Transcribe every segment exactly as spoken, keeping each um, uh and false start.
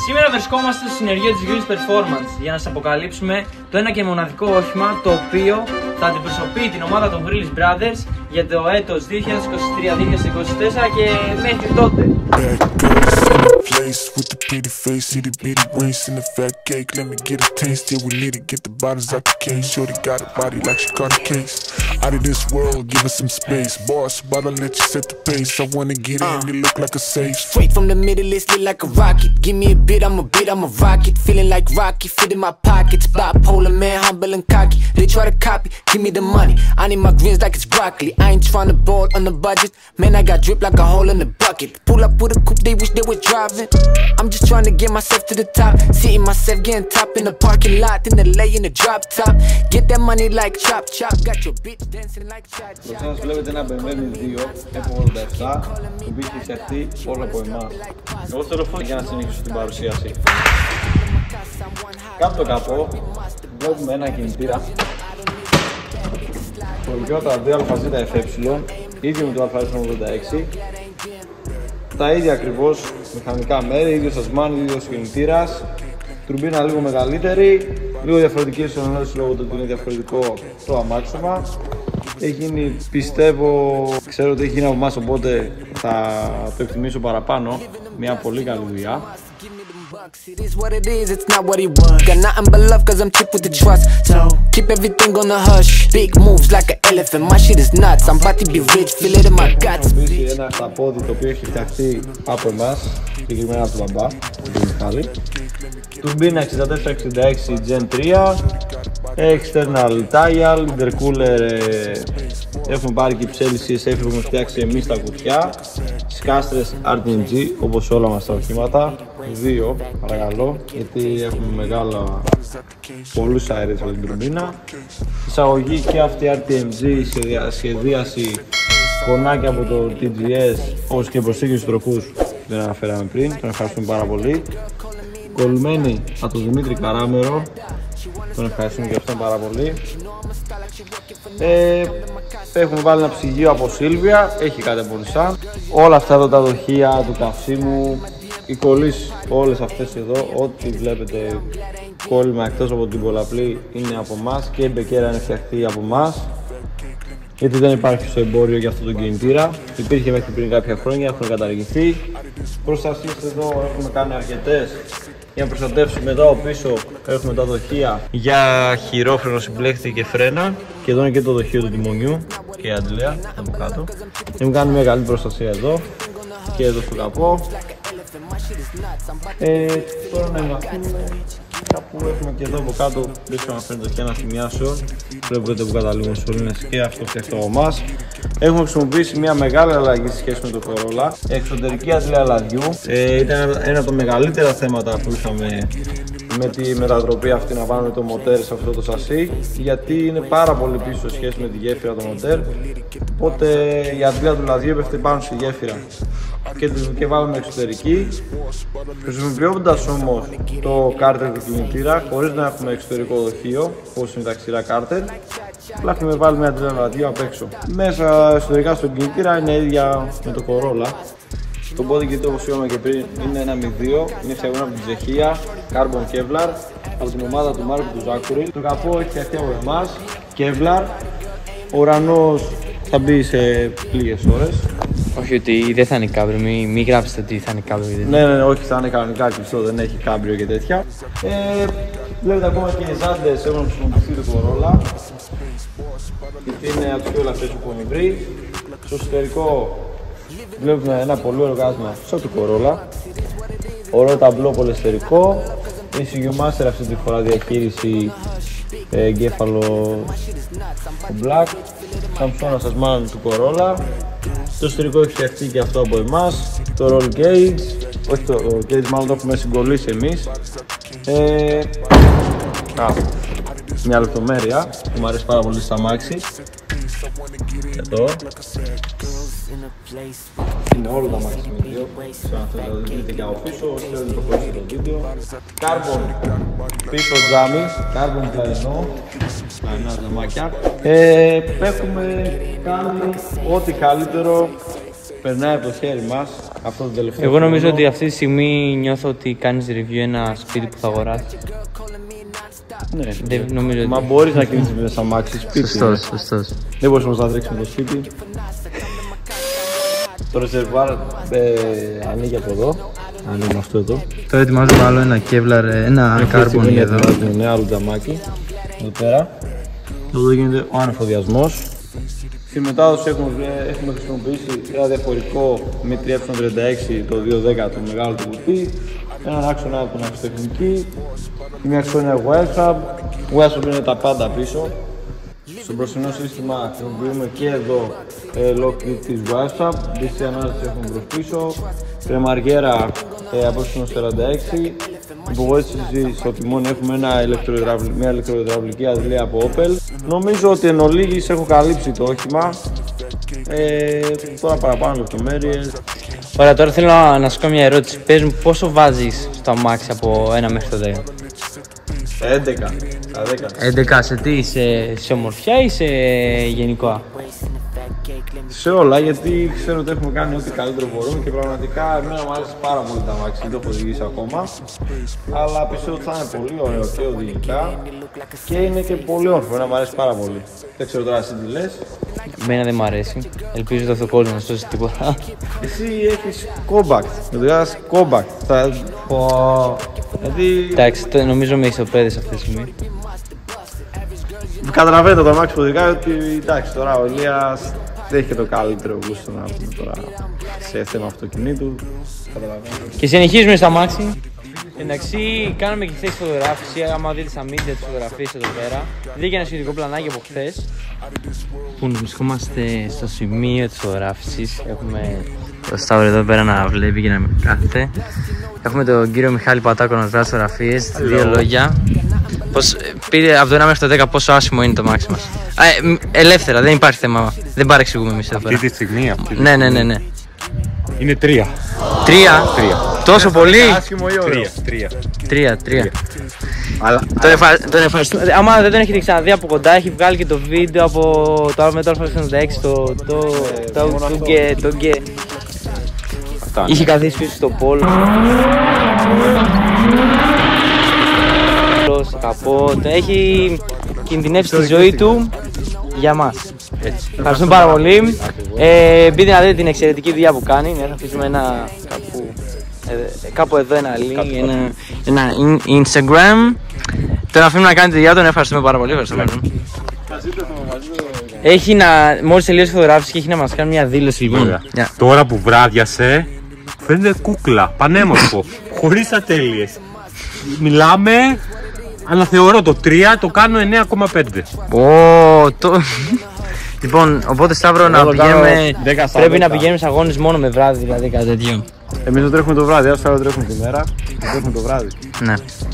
Σήμερα βρισκόμαστε στο συνεργείο της Greens Performance για να σας αποκαλύψουμε το ένα και μοναδικό όχημα το οποίο θα αντιπροσωπεί την ομάδα των Greens Brothers για το έτος δύο χιλιάδες είκοσι τρία δύο χιλιάδες είκοσι τέσσερα και μέχρι τότε. With the pretty face, see the bitty waist and the fat cake. Let me get a taste. Yeah, we need to get the bottles out the case. Shorty got a body like she caught a case. Out of this world, give us some space. Boss, but I'll let you set the pace. I wanna get in, you look like a safe. Straight from the Middle East, lit like a rocket. Give me a bit, I'm a bit, I'm a rocket. Feeling like Rocky, fit in my pockets. Bipolar man, humble and cocky. They try to copy, give me the money. I need my greens like it's broccoli. I ain't trying to ball on the budget. Man, I got drip like a hole in the bucket. Pull up with a coupe, they wish they were driving. I'm just trying to get myself to the top. Seeing myself getting top in the parking lot. In the lay in the drop top. Get that money like chop chop. Got your bitch dancing like cha cha. Μπροστά σας βλέπετε ένα μπι εμ ντάμπλιου δύο εφ ογδόντα επτά που είχε φτιαχτεί όλο από εμάς. Εγώ θέλω φως για να συνεχίσω την παρουσίαση. Κάτω το καπό βλέπουμε ένα κινητήρα. Προβικαιότητα δύο α ζέτα εφ ε, ίδιο με το α ογδόντα έξι. Τα ίδια ακριβώς μηχανικά μέρη, ίδιος ασμάν, ίδιος κινητήρας. Τουρμπίνα λίγο μεγαλύτερη, λίγο διαφορετική ισονόηση λόγω του ότι είναι διαφορετικό το αμάξωμα. Έχει γίνει, πιστεύω, ξέρω ότι έχει γίνει από εμάς, οπότε θα το εκτιμήσω παραπάνω. Μια πολύ καλή δουλειά. It is what it is, it's not what he wants. Got nothing but love cause I'm cheap with the trust. So keep everything on the hush. Big moves like an elephant, my shit is nuts. I'm about to be rich, feel it in my guts. Έχω χρησιμοποιήσει ένα χταπόδι το οποίο έχει φτιαχτεί από εμάς, συγκεκριμένα από τον μπαμπά, τον Μιχάλη. Τουρμπίνα εξήντα τέσσερα εξήντα έξι Gen τρία, external dial, intercooler, ε, έχουμε πάρει και ψέλη σι ες εφ που έχουμε φτιάξει εμείς τα κουτιά, σκάστρες αρ τι εμ τζι όπως όλα μας τα οχήματα, δύο παρακαλώ γιατί έχουμε μεγάλα, πολλούς αέρες από την τουρμπίνα, εισαγωγή και αυτή αρ τι εμ τζι, σχεδίαση, φωνάκια από το τι τζι ες όπως και προσθήκες τροχούς δεν αναφέραμε πριν, τον ευχαριστούμε πάρα πολύ. Κολλημένη από τον Δημήτρη Καράμερο, τον ευχαριστούμε και αυτόν πάρα πολύ. Ε, έχουμε βάλει ένα ψυγείο από Σίλβια, έχει κάτι από Nissan. Όλα αυτά εδώ τα δοχεία του καυσίμου, οι κολλήσεις όλες αυτές εδώ, ό,τι βλέπετε κόλλημα εκτός από την πολλαπλή είναι από εμάς και η μπεκέρα είναι φτιαχτή από εμάς. Γιατί δεν υπάρχει στο εμπόριο για αυτό το κινητήρα. Υπήρχε μέχρι πριν κάποια χρόνια, έχουν καταργηθεί. Προστασίες εδώ έχουμε κάνει αρκετές για να προστατεύσουμε. Εδώ πίσω έχουμε τα δοχεία για χειρόφρενο, συμπλέκτη και φρένα. Και εδώ είναι και το δοχείο του τιμονιού και η αντλέα από κάτω. Έχουμε κάνει μια καλή προστασία εδώ και εδώ στο καπό. Ε, τώρα να εμβαθύνουμε. Κάπου έχουμε και εδώ από κάτω, βρίσκω να φαίνεται και ένα θυμιάσιο. Βλέπετε που καταλήγουν σωλήνες και αυτό φτιαχτό από εμάς. Έχουμε χρησιμοποιήσει μια μεγάλη αλλαγή σε σχέση με το Corolla. Εξωτερική αντλία λαδιού. Ε, ήταν ένα από τα μεγαλύτερα θέματα που είχαμε με τη μετατροπή αυτή, να βάλουμε το μοτέρ σε αυτό το σασί. Γιατί είναι πάρα πολύ πίσω σε σχέση με τη γέφυρα το μοτέρ. Οπότε η αντλία του λαδιού έπεφτε πάνω στη γέφυρα. Και, και βάλουμε εξωτερική, χρησιμοποιώντας όμως το κάρτερ του κινητήρα χωρίς να έχουμε εξωτερικό δοχείο όπως είναι τα ξηρά κάρτερ. Απλά έχουμε βάλει μια αντλία λαδιού απ' έξω. Μέσα εσωτερικά στον κινητήρα είναι ίδια με το Corolla. Το body kit όπως είπαμε και πριν είναι ένα μη δύο, είναι φτιαγμένο από την Τσεχία, Carbon Kevlar, από την ομάδα του Μάρκου του Ζάκουρη. Το καπό έχει φτιαχτεί από εμάς, Kevlar, ο ουρανός θα μπει σε λίγες ώρες. Όχι ότι δεν θα είναι κάμπριο, μην μη γράψετε ότι θα είναι κάμπριο. Ναι, ναι, ναι, όχι, θα είναι κανονικά κλειστό, δεν έχει κάμπριο και τέτοια. Ε, βλέπετε ακόμα και οι ζάντες έχουν χρησιμοποιηθεί το Corolla. Γιατί είναι από τις πιο ελαφρές που έχουμε βρει. Στο εσωτερικό βλέπουμε ένα πολύ ωραίο κάθισμα σαν το Corolla. Ωραίο ταμπλό πολυεστερικό. Η Sigmaster αυτή τη φορά διαχείριση ε, εγκέφαλο black. Samsung Asman του Corolla. Το εσωτερικό έχει φτιαχτεί και αυτό από εμάς. Το roll cage, όχι το roll cage, μάλλον το έχουμε συγκολλήσει εμείς. Ε, α, μια λεπτομέρεια που μου αρέσει πάρα πολύ στα αμάξι. Εδώ. Είναι όλο τα μάξι με δύο. Αν θέλετε να το δείτε και από πίσω, όσοι θέλετε να το χωρίσετε το βίντεο. Carbon πίσω τζάμι, Carbon πλαϊνό. Πλαϊνά ζαμάκια. Ε, έχουμε κάνει ό,τι καλύτερο περνάει από το χέρι μας αυτό το τελευταίο. Εγώ νομίζω χρόνο. ότι αυτή τη στιγμή νιώθω ότι κάνεις review ένα σπίτι που θα αγοράσεις. Ναι, Δεν νομίζω ότι... μα μπορείς να κινήσεις με σαν μάξι σπίτι. Σωστός, σωστός. Δεν μπορείς όμως να τρέξεις το σπίτι. Το ρεζερβάρ ε, ανοίγει από εδώ. Ανοίγουμε αυτό εδώ. Τώρα ετοιμάζω να βάλω ένα Kevlar, ένα carbon εδώ. Ναι, άλλο τζαμάκι. Εδώ πέρα. Εδώ γίνεται ο ανεφοδιασμός. Στη μετάδοση έχουμε, έχουμε χρησιμοποιήσει ένα διαφορικό με τρία ε τριάντα έξι το δύο δέκα το μεγάλο του κουτί. Έναν άξονα από την αξιοτεχνική. Μια αξόνια Wirehub. Wirehub είναι τα πάντα πίσω. Στο μπροστινό σύστημα χρησιμοποιούμε και εδώ ε, lock της Wirehub. ντι σι ανάρτηση έχουμε προς πίσω. Κρεμαριέρα ε, από σαράντα έξι. Υποβοήθηση στο τιμόνι έχουμε ένα μια ηλεκτροϊδραυλική αντλία από Opel. Νομίζω ότι εν ολίγης έχω καλύψει το όχημα. Ε, τώρα παραπάνω λεπτομέρειες. Ωραία, τώρα θέλω να, να σου κάνω μια ερώτηση. Πες μου πόσο βάζεις στο αμάξι από ένα μέχρι το δέκα. έντεκα. δέκα. έντεκα σε τι, σε, σε ομορφιά ή σε γενικό? Σε όλα, γιατί ξέρω ότι έχουμε κάνει ό,τι καλύτερο μπορούμε και πραγματικά εμένα μου αρέσει πάρα πολύ τα αμάξι, δεν το έχω οδηγήσει ακόμα. Αλλά πιστεύω ότι θα είναι πολύ ωραίο και οδηγικά και είναι και πολύ όμορφο, να μου αρέσει πάρα πολύ. Δεν ξέρω τώρα εσύ τι λες. Εμένα δεν μου αρέσει. Ελπίζω ότι αυτό το κόλλο να σώσει τίποτα. Εσύ έχεις compact, με το compact. Θα... Δηλαδή... Εντάξει, το, νομίζω με ισοπαίδες αυτή τη στιγμή. Καταλαβαίνετε το αμάξι ποδικά ότι εντάξει τώρα ο Ηλίας δεν έχει και το καλύτερο γούστο να πούμε τώρα σε θέμα αυτοκινήτου. Καταλαβαίνετε. Και συνεχίζουμε στο αμάξι. Εντάξει, κάναμε και χθες φωτογράφηση. Άμα δείτε στα media τις φωτογραφίες εδώ πέρα, δείτε και ένα σχετικό πλανάκι από χθες. Που βρισκόμαστε στο σημείο της φωτογράφησης. Έχουμε το Σταύρο εδώ πέρα να βλέπει και να με κάθεται. Έχουμε τον κύριο Μιχάλη Πατάκο να βγάζει φωτογραφίες. Δύο λόγια. Πώς, πήρε από το ένα μέχρι το δέκα πόσο άσχημο είναι το αμάξι μας. Α, ε, ελεύθερα, δεν υπάρχει θέμα. Δεν παρεξηγούμε εμείς εδώ πέρα. Αυτή τη στιγμή, αυτή τη Ναι, ναι, ναι, ναι. είναι τρία. Τρία. Τρία. Τόσο πολύ. Άσχημο ή ωραίο. Τρία. Τρία. Τρία, τρία. Αλλά Τον, ευχα... τον ευχαριστούμε. Άμα δεν τον έχετε ξαναδεί από κοντά, έχει βγάλει και το βίντεο από το άλλο με το Α εβδομήντα έξι, το το το το γκε, το γκε. Είχε καθίσει πίσω στο πόλο. Στο καπότ. Έχει κινδυνεύσει τη ζωή του για μας. Έτσι. Ευχαριστούμε πάρα πολύ. Ε, μπείτε να δείτε την εξαιρετική δουλειά που κάνει. Θα αφήσουμε ένα κάπου, ε, κάπου εδώ ένα link, ένα, ένα Instagram. Τον αφήνουμε να κάνει τη δουλειά του. Ευχαριστούμε πάρα πολύ. Ευχαριστούμε. Έχει να, μόλις τελείωσε η φωτογράφηση και έχει να μας κάνει μια δήλωση λοιπόν. Yeah. Τώρα που βράδιασε, φαίνεται κούκλα, πανέμορφο, χωρίς ατέλειες. Μιλάμε, αναθεωρώ το τρία, το κάνω εννέα κόμμα πέντε. Oh, το... Λοιπόν, οπότε Σταύρο να πηγαίνουμε, πρέπει να πηγαίνουμε σε αγώνες μόνο με βράδυ, δηλαδή κάτι τέτοιο. εμείς δεν τρέχουμε το βράδυ, άσχερα δεν τρέχουμε τη μέρα, δεν τρέχουμε το βράδυ. Ναι.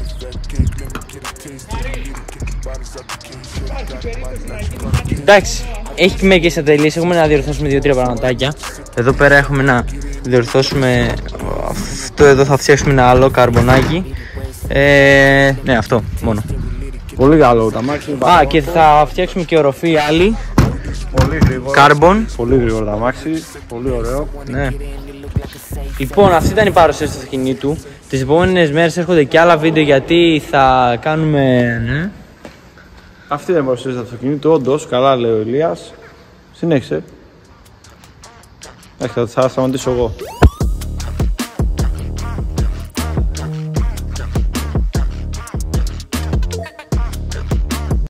Εντάξει, έχει μερικές ατελείες, έχουμε να διορθώσουμε δύο-τρία πραγματάκια. Εδώ πέρα έχουμε να διορθώσουμε, αυτό εδώ θα φτιάξουμε ένα άλλο καρμπονάκι. Ε, ναι, αυτό μόνο. Πολύ καλό τα μάξι. Α, και θα φτιάξουμε και οροφή άλλη. Πολύ γρήγορα. Carbon. Πολύ γρήγορα τα μάξι. Πολύ ωραίο. Ναι. Λοιπόν, αυτή ήταν η παρουσίαση του αυτοκινήτου. Τις επόμενες μέρες έρχονται και άλλα βίντεο γιατί θα κάνουμε. Ναι. Αυτή είναι η παρουσίαση του αυτοκινήτου. Όντως, καλά λέει ο Ηλίας. Συνέχισε. Εντάξει, θα σταματήσω εγώ.